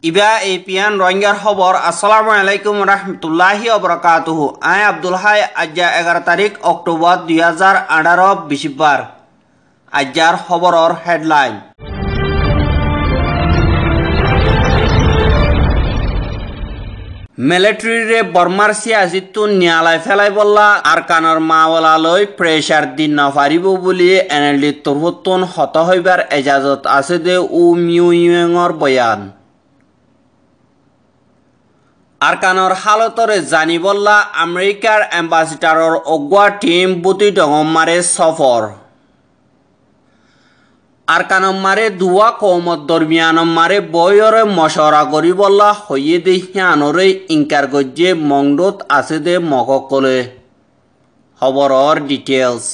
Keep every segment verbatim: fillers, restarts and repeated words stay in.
ইবা এপিয়ান রোহিঙ্গার খবর আসসালামু আলাইকুম রহমতুল্লাহি ওবরাকাতুহু আই আব্দুল হাই আজ্জা এগারো তারিখ অক্টোবর দুই হাজার আঠারো বিশিবার আজ্জার খবরর হেডলাইন মিলিটারিরে বর্মার সিয়াসিতু নিয়ালাই ফেলাই বললা আরকানর মাওলালৈ প্রেসার দিন নপারিব বলি এনএলডি তরফতুন হত হইবার এজাজত আছে দে উ মিউইংর বয়ান আরকানর হালতরে জানি বললা আমেরিকার এম্বাসিডারর অগুয়া টিম বুতি ডগমারে সফর আরকানম মারে দুয়া কৌমত দরমিয়ানম মারে বয়রে মশরা করি বললা হইয়ে দে হিয়ানরে ইনকার গজ্জে মংডত আছে দে মককলে খবরর ডিটেলস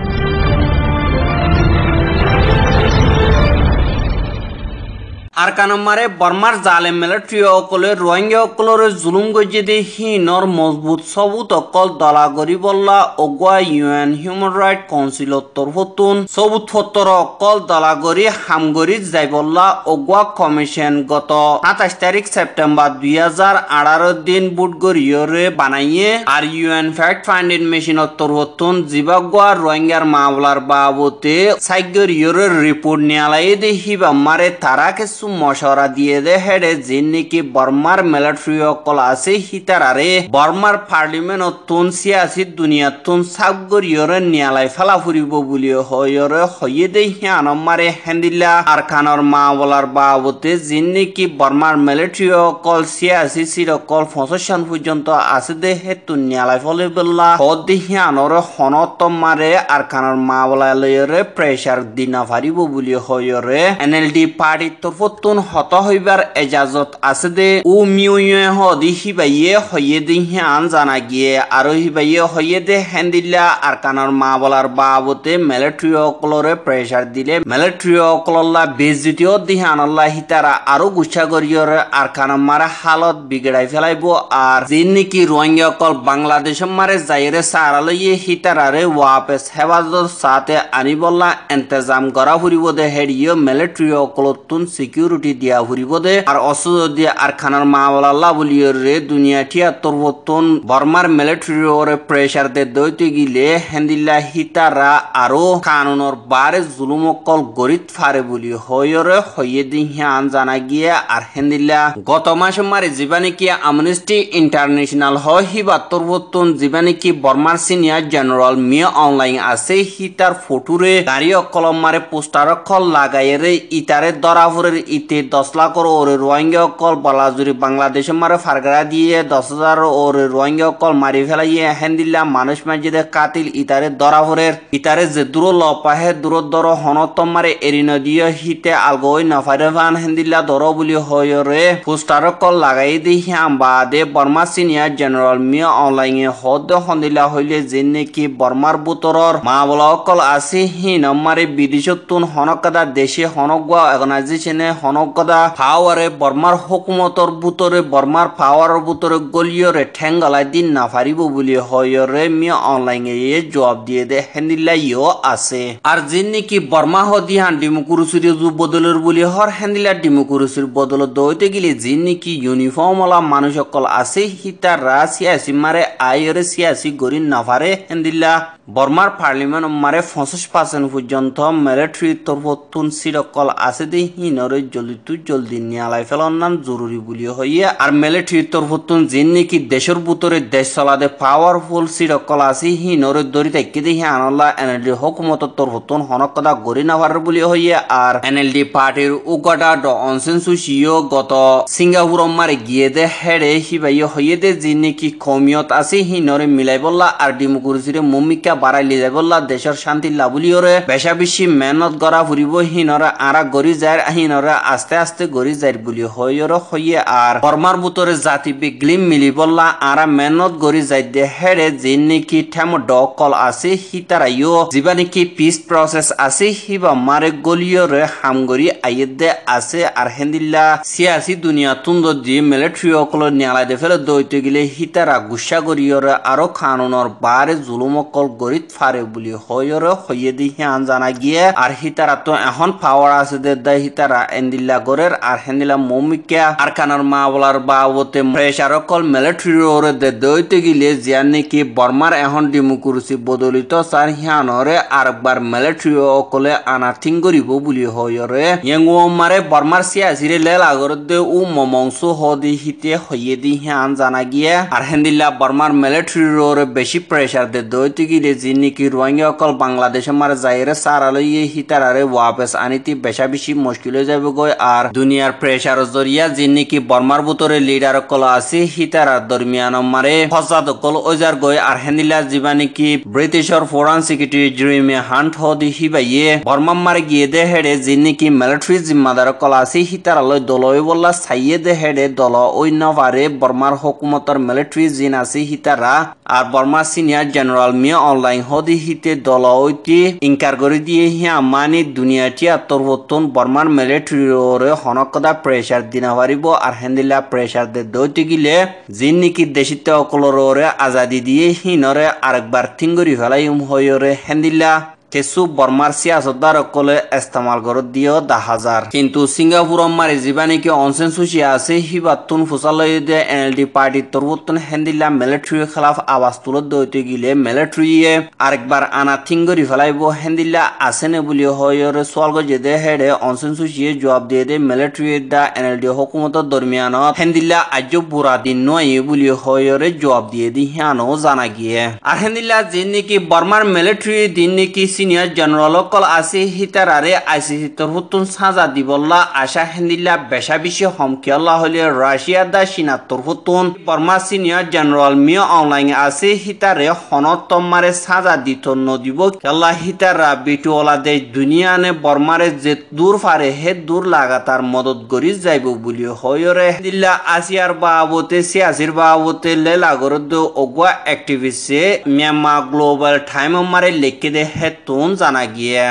আরকানম মারে বর্মার জালেম মিলিটারি অকলে রোহিঙ্গা অকলরে জুলুম গজ্জে দে হিনর মজবুত সবুত অকল দলা করি বললা অগুয়া ইউএন হিউম্যান রাইট কাউন্সিলত তরফতুন সবুত ফত্তর অকল দলা করি হামগরি যাই বললা অগুয়া কমিশন গত সাতাশ তারিখ সেপ্টেম্বর দুই হাজার আঠারো দিন বুটগরিয়রে বানাইয়ে আর ইউএন ফ্যাক্ট ফাইন্ডিং মেশিনত তরফতুন জিবাগুয়া রোহিঙ্গার মামলার বাবতে সাইগরিয়রে রিপোর্ট নিয়ালাই দে হিবা মারে তারা কিছু মশরা দিয়ে দে হেডে জিন নাকি বর্মার মিলিটারি অকল আছে হিতারারে বর্মার পার্লিমেন্ট তুন সিয়াসি দুনিয়া তুন সাবগরিয়রে নিয়ালাই ফেলা ফুরিব বলি হয়রে হইয়ে দে হিয়ানমারে হেন্দিলা আরকানর মাওলার বাবতে জিন নাকি বর্মার মিলিটারি অকল সিয়াসি সিরকল পঞ্চাশ সাল পর্যন্ত আছে দে হেতু নিয়ালাই ফলে বললা হদ হিয়ানর হনত মারে আরকানর মাওলা লয়রে প্রেসার দিনা ফারিব বলি হয়রে এনএলডি পার্টি তরফতুন হত হইবার এজাজত আছে দে উ মিউয়ে হদি হিবাইয়ে হইয়ে দে হিয়ান জানা গিয়ে আর হিবাইয়ে হইয়ে দে হেন্দিল্লা আরকানর মাওলার বাবতে মিলিটারি অকলরে প্রেসার দিলে মিলিটারি অকলল্লা বেজিটিও দিহানল্লা হিতারা আরো গুচ্ছা করিয়রে আরকানর মারা হালত বিগড়াই ফেলাইব আর জিন নাকি রোহিঙ্গা অকল বাংলাদেশ মারে যাইরে সারালইয়ে হিতারারে ওয়াপেস হেফাজত সাথে আনি বললা ইন্তজাম করা ফুরিব দে হেডিও মিলিটারি অকলতুন সিকিউরিটি দিয়া ফুরিব দে আর অসুদ দিয়ে আরকানর মাওলাল্লা বলিয়রে দুনিয়া ঠিয়া তরবতন বর্মার মিলিটারি ওরে প্রেসার দে দইতে গিলে হেন্দিল্লা হিতারা আরো কানুনর বারে জুলুম অকল গরিত ফারে বলি হয়রে হইয়ে দি হিয়ান জানা গিয়ে আর হেন্দিল্লা গত মাসে মারে জীবানে কি আমনেস্টি ইন্টারন্যাশনাল হয় হিবা তরবতন জীবানে কি বর্মার সিনিয়র জেনারেল মিয়া অনলাইন আছে হিতার ফটোরে গাড়ি অকল মারে পোস্টার অকল লাগাইরে ইতারে দরাফুরের ইতে দশ লাখ ওরে রোহিঙ্গা অকল বলাজুরি বাংলাদেশে মারে ফারগারা দিয়ে দশ হাজার ওরে রোহিঙ্গা অকল মারি ফেলাইয়ে হেন্দিল্লা মানুষ মাঝে কাতিল ইতারে দরাফুরের ইতারে যে দূর লপাহে দূর দর হনতম মারে এরিন দিয়ে হিতে আলগই নফারে ভান হেন্দিল্লা দর বলি হয়রে পোস্টার অকল লাগাই দি হিয়াম বাদে বর্মা সিনিয়র জেনারেল মিয়া অনলাইনে হদ হন্দিল্লা হইলে যে নাকি বর্মার বুতরর মা বলা অকল আছে হি নমারে বিদেশতুন হনকদা দেশে হনগুয়া অর্গানাইজেশনে হনকদা পাওয়ারে বর্মার হুকুমতর বুতরে বর্মার পাওয়ার বুতরে গলিয়রে ঠেঙ্গলাই দিন না পারিব বলি হয়রে মিয়া অনলাইনে জবাব দিয়ে দে হেন্দিল্লা ইও আছে আর জিন নাকি বর্মা হদিহান ডিমোক্রেসির বদলের বলি হর হেন্দিল্লা ডিমোক্রেসির বদল দইতে গেলে জিন নাকি ইউনিফর্মওয়ালা মানুষ সকল আছে হিতারা সিয়াসি মারে আইরে সিয়াসি গরি না পারে হেন্দিল্লা বর্মার পার্লিমেন্ট মারে পঞ্চাশ পার্সেন্ট পর্যন্ত মিলিটারি তরফতুন সিরকল আছে দে হিনরে জলদি তু জলদি নিয়ালাই ফেলার নাম জরুরি বলি হইয়ে আর মিলিটারি তরফতুন জিন নাকি দেশের বুতরে দেশ চলাদে পাওয়ারফুল সিরকল আছে হিনরে দরি তাইকে দেখি আনল্লা এনএলডি হুকুমত তরফতুন হনকদা গরি না পারে বলি হইয়ে আর এনএলডি পার্টির উগাডা ড অনসেনসুসিও গত সিঙ্গাপুর মারে গিয়ে দে হেডে হিবাইয়ে হইয়ে দে জিন নাকি কমিয়ত আছে হিনরে মিলাই বললা আর ডিমোক্রেসিরে মুমিকা বাড়াইলি যাই বললা দেশের শান্তি লাভলিওরে বেশা বেশি মেহনত করা ফুরিব হিনরা আরা গড়ি যায় হিনরা আস্তে আস্তে গড়ি যায় বলি হইর হইয়ে আর বর্মার বুতরে জাতি বিগ্লিম মিলি বললা আরা মেহনত গড়ি যাই দে হেডে যে নাকি ঠেম ডকল আছে হিতারাইও যিবা নাকি পিস প্রসেস আছে হিবা মারে গলিয়রে হামগরি আইয়ে দে আছে আর হেন্দিল্লা সিয়াসি দুনিয়া তুন্দ দি মিলিটারি অকল নিয়ালাই দে ফেলে দইতে গেলে হিতারা গুসা গরিয়রে আরো কানুনর বারে জুলুম অকল গরিত ফারে বলি হয়রে হইয়ে দি হিয়ান জানা গিয়ে আর হিতারা তো এখন পাওয়ার আছে দে দাই হিতারা এন্দিল্লা গরের আর হেন্দিলা মৌমিকা আর কানার মা বলার বাবতে প্রেসার কল মিলিটারি ওরে দে দইতে গিলে জিয়ান নাকি বর্মার এখন ডেমোক্রেসি বদলিত সার হিয়ানরে আরেকবার মিলিটারি অকলে আনাথিং করিব বলি হয়রে ইয়েঙ্গো মারে বর্মার সিয়াসিরে লেল আগর দে উ মমংস হদি হিতে হইয়ে দি হিয়ান জানা গিয়ে আর হেন্দিল্লা বর্মার মিলিটারি ওরে বেশি প্রেসার দে দইতে গিলে জি নাকি রোহিঙ্গা অকল বাংলাদেশে মারে যাইরে সারালে ইয়ে হিতারারে ওয়াপস আনিতি বেশা বেশি মুশকিল হয়ে যাবে গই আর দুনিয়ার প্রেসার জরিয়া জি নাকি বর্মার ভিতরে লিডার কল আছে হিতারার দরমিয়ান মারে ফসাদ কল ওজার গই আর হেন্দিল্লা জিবা নাকি ব্রিটিশর ফরেন সেক্রেটারি জেরেমি হান্ট হদি হিবাইয়ে বর্মা মারে গিয়ে দে হেডে জি নাকি মিলিটারি জিম্মাদার কল আছে হিতারালয় দলই বললা সাইয়ে দে হেডে দল ওই নভারে বর্মার হুকুমতর মিলিটারি জিন আছে হিতারা আর বর্মার সিনিয়র জেনারেল মিয়া অনলাইন হদি হিতে দল ওইটি ইনকার করে দিয়ে হিয়া মানে দুনিয়াটি আত্মবর্তন বর্মার মিলিটারি ওরে হনকদা প্রেসার দিনা পারিব আর হেন্দিলা প্রেসার দে দইতে গিলে জিন নাকি দেশিতে অকলর ওরে আজাদি দিয়ে হিনরে আরেকবার থিঙ্গরি ফেলাই উম হইরে হেন্দিলা কেসু বর্মার সিয়াসতদার কলে ইস্তেমাল করে দিও দা হাজার কিন্তু সিঙ্গাপুর মারি জিবা নাকি অনসেন সুশি আছে হিবাতুন ফুসালয় দে এনএলডি পার্টি তরবুতন হেন্দিল্লা মিলিটারি খেলাফ আওয়াজ তুলে দইতে গিলে মিলিটারিয়ে আরেকবার আনা থিঙ্গরি ফেলাইব হেন্দিল্লা আসেনে বলি হয়রে সোয়াল গজে দে হেডে অনসেন সুশিয়ে জবাব দিয়ে দে মিলিটারি দা এনএলডি হুকুমতর দরমিয়ানত হেন্দিল্লা আজ বুড়া দিন নয় বলি হয়রে জবাব দিয়ে দি হিয়ানো জানা গিয়ে আর হেন্দিল্লা যে নাকি বর্মার মিলিটারি দিন নাকি সিনিয়র জেনারেল কল আছে হিতারারে আইসিসি তরফতুন সাজা দিবল্লা আশা হেন্দিল্লা বেশা বেশি হমকিয়াল্লা হলে রাশিয়া দা সিনা তরফতুন Burma senior general Min Aung Hlaing আছে হিতারে হনতমারে সাজা দিত নদিব কেল্লা হিতারা বিটুওলা দে দুনিয়ানে বর্মারে যে দূর ফারে হে দূর লাগাতার মদত করি যাইব বলি হয়রে হেন্দিল্লা আসিয়ার বাবতে সিয়াসির বাবতে লেলাগরদ ওগুয়া অ্যাক্টিভিস্টে মিয়ানমার গ্লোবাল টাইম মারে লেখকে দে হে তুন জানা গিয়ে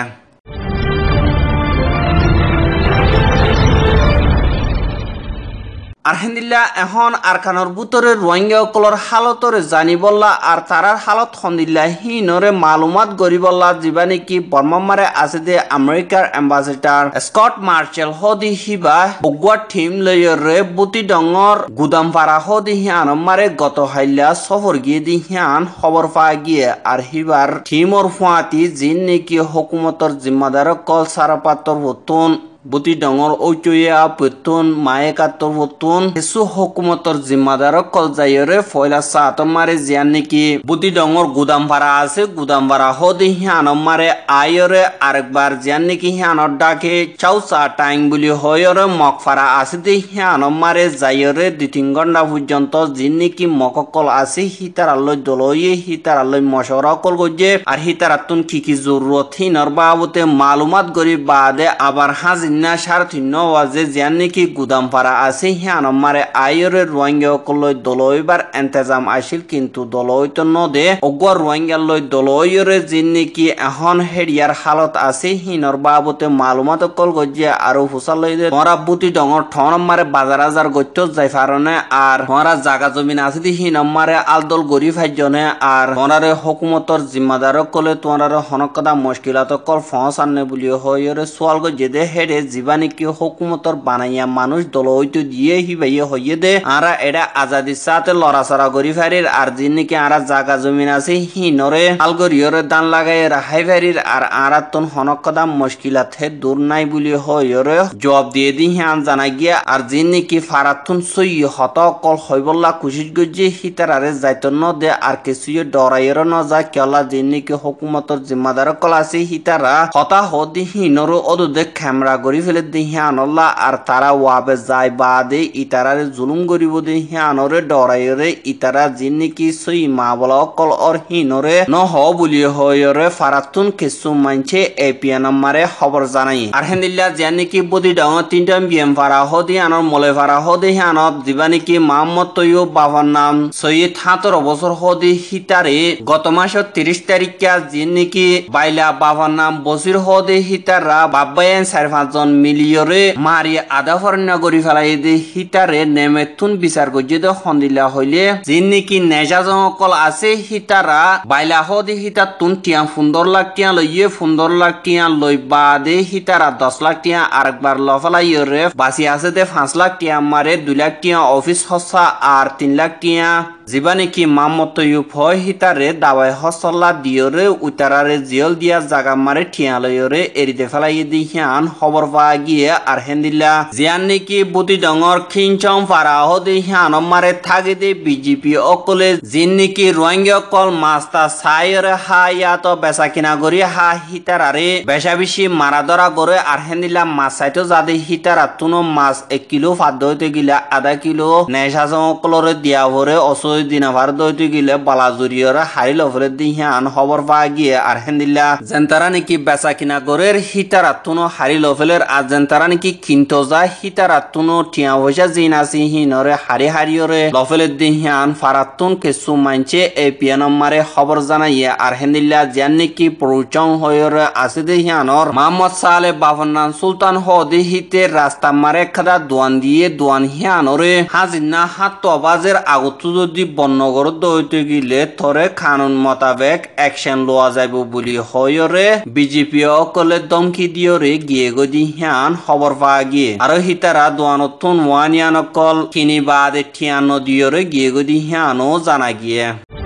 আর হেন্দিল্লা এখন আরকানোর ভিতরে রোহিঙ্গা কলর হালতরে জানি বললা আর তারার হালত হন্দিল্লা হিনরে মালুমাত গরি বললা যিবা নাকি বর্মামারে আছে দে আমেরিকার এম্বাসেডার স্কট মার্চেল হদি হিবা বগুয়া টিম লয়রে বুতি ডঙর গুদামপাড়া হদি হিয়ান মারে গত হাইলা সফর গিয়ে দি হিয়ান খবর পাওয়া গিয়ে আর হিবার টিমর ফুয়াতি জিন নাকি হুকুমতর জিম্মাদার কল সারাপাতর হতুন বুতি ডঙর ঐচয়া পতুন মায়েকাতর হতুন হেসু হুকুমতর জিম্মাদার কল যাইরে ফয়লা সাতর মারে জিয়ান নাকি বুতি ডঙর গুদাম ভাড়া আছে গুদাম ভাড়া হদি হিয়ান মারে আয়রে আরেকবার জিয়ান নাকি হিয়ানর ডাকে চাউসা টাইম বলি হয়রে মক ফারা আছে দে হিয়ান মারে যাইরে দুই তিন ঘন্টা পর্যন্ত জিন নাকি মককল আছে হিতারালয় দলয়ে হিতারালয় মশওয়ারা কল গজে আর হিতারাতুন কি কি জরুরত হিনর বাবতে মালুমাত গরি বাদে আবার হাজ না সাড়ে তিন ওয়াজে জিয়ান নাকি গুদাম পাড়া আছে হিয়ান মারে আয়রে রোহিঙ্গা কলয় দলইবার এন্তেজাম আসিল কিন্তু দলই তো নদে অগুয়া রোহিঙ্গা লয় দলইরে জিন নাকি এখন হেডিয়ার হালত আছে হিনর বাবতে মালুমাত কল গজে আরো ফুসালই দে মরা বুতি ডঙর ঠন মারে বাজার আজার গত্য যাই ফারনে আর মরা জাগা জমিন আছে দি হিন মারে আলদল গরিব হাইজনে আর মরারে হুকুমতর জিম্মাদার কলে তোমার হনকদা মুশকিলাত কল ফস আননে বলি হয়রে সোয়াল গজে দে হেডে জীবানি কি হুকুমতর বানাইয়া মানুষ দল হইতো দিয়ে হিবাইয়ে হইয়ে দে আরা এটা আজাদির সাথে লড়াচড়া করি ফারির আর যিনি নাকি আরা জাগা জমিন আছে হিনরে আলগরিয়রে দান লাগাই রাহাই ফারির আর আরা তন হনকদা মুশকিলাত হে দূর নাই বলি হয়রে জবাব দিয়ে দি হিয়ান জানা গিয়া আর যিনি নাকি ফারাতুন সই হত কল হইবল্লা কুশিস গজে হিতারারে যাইতন দে আর কিছুয়ে ডরাইয়ের ন যা কেলা যিনি নাকি হুকুমতর জিম্মাদার কল আছে হিতারা হতা হদি হিনরো অদুদে ক্যামেরা গরি ফেলে দি হিয়ানল্লা আর তারা ওয়াবে যায় বাদে ইতারারে জুলুম গরিব দি হিয়ানরে ডরাইরে ইতারা যিনি নাকি সই মা বলা কল অর হিনরে ন হ বলি হয়রে ফারাতুন কিছু মানছে এপিএন মারে খবর জানাই আর হেন্দিল্লা জিয়ান নাকি বদি ডাঙ তিনটা বিএম ফারা হদি আনর মলে ফারা হদি হিয়ানত দিবা নাকি মোহাম্মদ তৈয়ব বাবার নাম সৈয়দ হাতর বছর হদি হিতারে গত মাসের তিরিশ তারিখে যিনি নাকি বাইলা বাবার নাম বসির হদি হিতারা বাব্বায়েন চার পাঁচজন পাঁচজন মিলিয়রে মারি আধা ফরনা করি ফেলাই দে হিতারে নেমেতুন বিচার গজ্জে দে হন্দিলা হইলে যিন নাকি নেশা জঙ্কল আছে হিতারা বাইলা হদি হিতা তুন টিয়া সুন্দর লাখ টিয়া লইয়ে সুন্দর লাখ টিয়া লই বাদে হিতারা দশ লাখ টিয়া আরেকবার লফালাইরে বাসি আছে দে পাঁচ লাখ টিয়া মারে দুই লাখ টিয়া অফিস হসা আর তিন লাখ টিয়া যিবা নাকি মামত ইউপ হয় হিতারে দাবাই হসল্লা দিয়রে উতারারে জিয়ল দিয়া জাগা মারে ঠিয়া লইরে এরিতে ফেলাই দি হিয়ান খবর পাওয়া গিয়ে আর হেন্দিল্লা জিয়ান নাকি বুতি ডঙর খিনচম ফারা হদি হিয়ান মারে থাকি দে বিজেপি অকলে জিন নাকি রোহিঙ্গা অকল মাস্তা সাইরে হা ইয়াত বেচা কিনা করি হা হিতারারে বেচা বেশি মারা ধরা করে আর হেন্দিল্লা মাছ চাইতো যাতে হিতারা তুনো মাছ এক কিলো ফাদ্য হইতে গিলা আধা কিলো নেশা অকলরে দিয়া ভরে অসই দিনা ভার দইতে গিলে বালা জুরিয়রে হারি লফরে দিহান খবর পাওয়া গিয়ে আর হেন্দিল্লা জেন্তারা নাকি বেচা কিনা করে হিতারা তুনো হারি লফেলের আর জেন্তারা নাকি কিনতো যায় হিতারা তুনো টিয়া পয়সা জিন আসি হিনরে হারি হারিয়রে লফেলের দিহান ফারাতুন কেসু মানছে এই পিয়ানম মারে খবর জানাইয়ে আর হেন্দিল্লা জিয়ান নাকি প্রচং হয়রে আসে দিহানর মোহাম্মদ সালে বাফনান সুলতান হদি হিতে রাস্তা মারে খাদা দোয়ান দিয়ে দোয়ান হিয়ানরে হাজিনা হাত তবাজের আগত যদি বনগর দইতে গিলে থরে কানুন মোতাবেক অ্যাকশন লওয়া যাইব বলি হয়রে বিজেপি অকলে দমকি দিয়রে গিয়ে গদি হিয়ান খবর পাওয়া গিয়ে আর হিতারা দোয়ানতুন ওয়ানিয়ান অকল কিনি বাদে ঠিয়ান দিয়রে গিয়ে গদি হিয়ানও জানা গিয়ে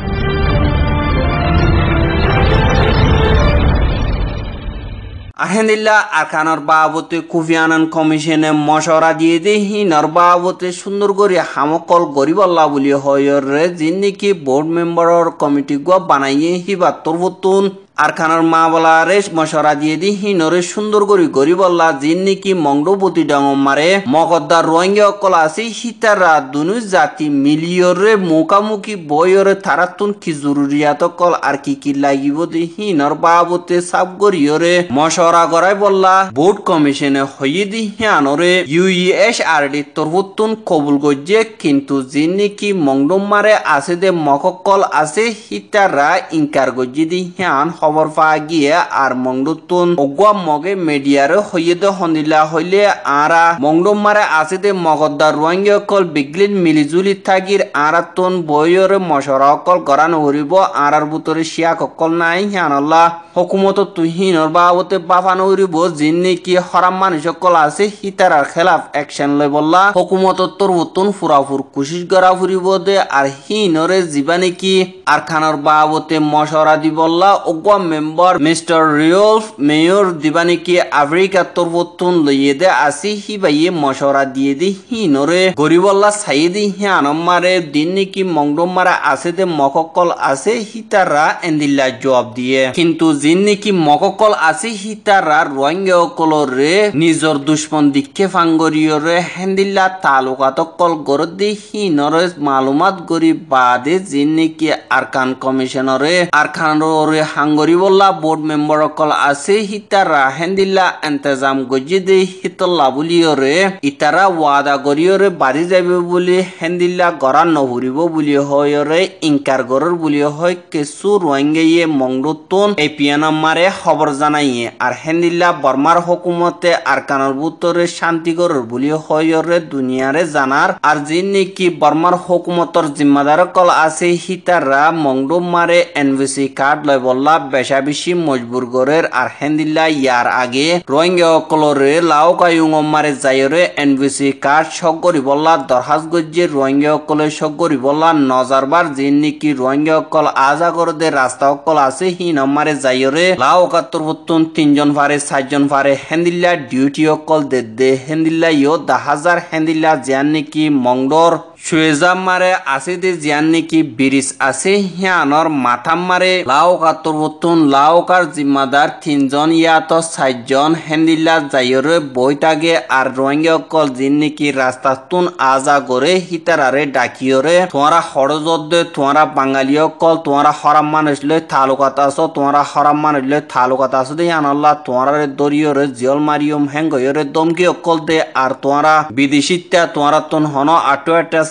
আহেন্দিল্লা আরকানর বাবতে কুফি আনান কমিশনে মশরা দিয়ে দে হিনর বাবতে সুন্দর করে হামকল গরিবল্লা বলি হয়রে যিন নাকি বোর্ড মেম্বারর কমিটি গো বানাইয়ে হিবা তরবতুন আরখানার মা বলা রেশ মশরা দিয়ে দি হিনরে সুন্দর করি গরিবল্লা যিন নাকি মংডবতী ডঙ মারে মগদ্দার রোহিঙ্গা অকল আছে হিতারা দুনু জাতি মিলিয়রে মুখামুখি বয়রে থারাতুন কি জরুরিয়াত কল আর কি কি লাগিব দি হিনর বাবতে সাব গরিয়রে মশরা করাই বললা বোর্ড কমিশনে হইয়ে দি হিয়ানরে ইউইএস আর ডি তরবতুন কবুল গজ্জে কিন্তু যিন নাকি মংডম মারে আছে দে মককল আছে হিতারা ইনকার গজ্জে দি হিয়ান খবর পাওয়া গিয়ে আর মংডুতুন অগুয়া মগে মিডিয়ারে হইয়ে দে হন্দিলা হইলে আরা মংডম মারে আছে দে মগদ্দার রোহিঙ্গা অকল বিগলিন মিলিজুলি থাকির আরাতুন বইয়রে মশরা অকল গড়ান হরিব আরার বুতরে শিয়াক অকল নাই হিয়ানল্লাহ হুকুমত তুহিনর বাবতে বাফান হরিব যিন নাকি হরাম মানুষ অকল আছে হিতারার খেলাফ অ্যাকশন লই বললা হুকুমত তরবতুন ফুরাফুর কুশিস গড়া ফুরিব দে আর হিনরে জিবা নাকি আর খানর বাবতে মশরা দি বললা অগুয়া মেম্বার মিস্টার রিওলফ মেয়র দিবানি কি আফ্রিকা তরবতুন লইয়ে দে আসি হি বাইয়ে মশরা দিয়ে দি হিনরে গরিবল্লা সাইদি হিয়ানম মারে দিন নাকি মংডম মারা আছে দে মককল আছে হিতারা এন্দিল্লা জবাব দিয়ে কিন্তু জিন নাকি মককল আছে হিতারা রোহিঙ্গা অকলরে নিজর দুশ্মন দিকে ফাঙ্গরিয়রে হেন্দিল্লা তালুকাত কল গরদ দি হিনরে মালুমাত গরি বাদে জিন নাকি আরকান কমিশনরে আরকানরে হাঙ্গ গরিবল্লা বোর্ড মেম্বার অকল আছে হিতারা হেন্দিল্লা এন্তেজাম গজি দে হিতল্লা বলিয়রে ইতারা ওয়াদা গরিয়রে বাড়ি যাবে বলি হেন্দিল্লা গড়া নহুরিব বলি হয়রে ইনকার গরর বলি হয় কেসু রোহিঙ্গাইয়ে মংডুতুন এই পিয়ানাম মারে খবর জানাইয়ে আর হেন্দিল্লা বর্মার হুকুমতে আরকানর বুতরে শান্তি গরর বলি হয়রে দুনিয়ারে জানার আর যিন নাকি বর্মার হুকুমতর জিম্মাদার অকল আছে হিতারা মংডুম মারে এনভিসি কার্ড লয় বললা বেশা বেশি মজবুর গরের আর হেন্দিল্লা ইয়ার আগে রোহিঙ্গা অকলরে লাও কায়ুং মারে যাইরে এনভিসি কার্ড সগ গরিবল্লা দরহাজ গজ্জে রোহিঙ্গা অকলে সগ গরিবল্লা নজারবার যিন নাকি রোহিঙ্গা অকল আজা করদে রাস্তা অকল আছে হি নমারে যাইরে লাও একাত্তর বত্তন তিনজন ফারে চারজন ফারে হেন্দিল্লা ডিউটি অকল দে দে হেন্দিল্লা ইয় দা হাজার হেন্দিল্লা জিয়ান নাকি মংডর সুয়েজাম মারে আছে দে জিয়ান নাকি ব্রিজ আছে হিয়ানর মাথাম মারে লাও কাতর বতুন লাওকার জিম্মাদার তিনজন ইয়াত চারজন হেন্দিল্লা যাইরে বইতাগে আর রোহিঙ্গা অকল জিন নাকি রাস্তাতুন আজা করে হিতারারে ডাকিয়রে তোমরা হরজত দে তোমরা বাঙালি অকল তোমরা হরাম মানুষ লই তালুকাত আছো তোমরা হরাম মানুষ লই তালুকাত আছো দে আনাল্লাহ তোমরা দরিয়রে জিয়ল মারিয়ম হেঙ্গয়রে দমকি অকল দে আর তোমরা বিদেশিতা তোমরা তুন হন আটো একটা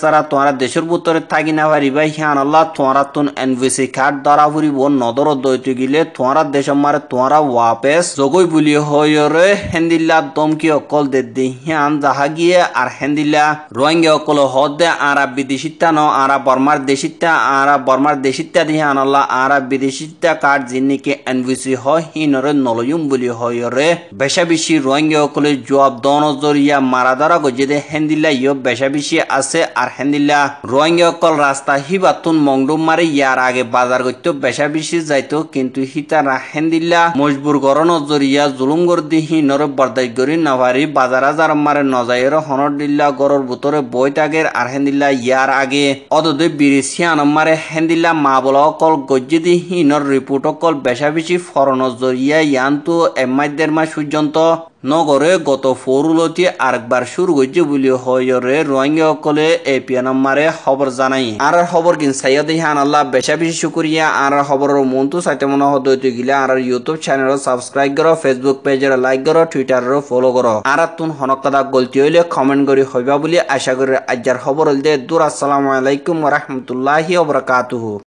সারা তোমরা দেশের ভিতরে থাকি না পারিবা হিয়ান আল্লাহ তোমরা তুন এনভিসি কার্ড দ্বারা ফুরিব নদর দইতে গিলে তোমরা দেশের মারে তোমরা ওয়াপেস জগই বুলি হয়রে হেন্দিল্লা দমকি অকল দে দি হিয়ান যাহা গিয়ে আর হেন্দিল্লা রোহিঙ্গা অকল হদে আরা বিদেশিতা ন আরা বর্মার দেশিতা আরা বর্মার দেশিতা দি হিয়ান আল্লাহ আরা বিদেশিতা কার্ড যিনিকে এনভিসি হয় হিনরে নলয়ুম বুলি হয়রে বেশা বেশি রোহিঙ্গা অকলে জবাব দন জরিয়া মারা ধরা গজে দে হেন্দিল্লা ইয় বেশা বেশি আছে আর হেন্দিল্লা রোহিঙ্গা অকল রাস্তা হিবাতুন মংডুম মারে ইয়ার আগে বাজার করতে বেশা বেশি যাইতো কিন্তু হিতারা হেন্দিল্লা মজবুর গরন জরিয়া জুলুম গরদি হিনরে বরদাই গরি নাভারি বাজার আজার মারে নজাইর হনর দিল্লা গরর ভিতরে বই তাগের আর হেন্দিল্লা ইয়ার আগে অদদে বিরিসিয়ান মারে হেন্দিল্লা মা বলা অকল গজ্জে দি হিনর রিপোর্ট অকল বেশা বেশি ফরন জরিয়া ইয়ান্তু এমাইদের মা সূর্যন্ত নগরে গত ফরুলতি আরেকবার শুরু করছে বলি হয়রে রোহিঙ্গা অকলে এ পিয়ানাম্মারে খবর জানাই আর খবর কিন সাইয়া দিহান আল্লাহ বেশা বেশি শুকরিয়া আর খবরের মন্তু সাইতে মনে হদইতে গিলা আর ইউটিউব চ্যানেল সাবস্ক্রাইব করো ফেসবুক পেজের লাইক করো টুইটারের ফলো করো আর তুন হনকদা গলতি হইলে কমেন্ট করি হইবা বলি আশা করি আজ্জার খবর হইলে দূর আসসালামু আলাইকুম ওয়া রাহমাতুল্লাহি ওয়া বারাকাতুহু।